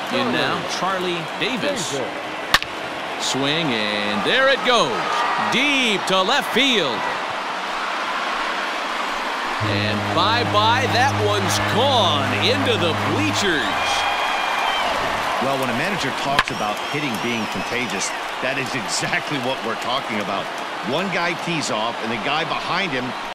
In now, Charlie Davis. Swing, and there it goes. Deep to left field. And bye-bye, that one's gone into the bleachers. Well, when a manager talks about hitting being contagious, that is exactly what we're talking about. One guy tees off, and the guy behind him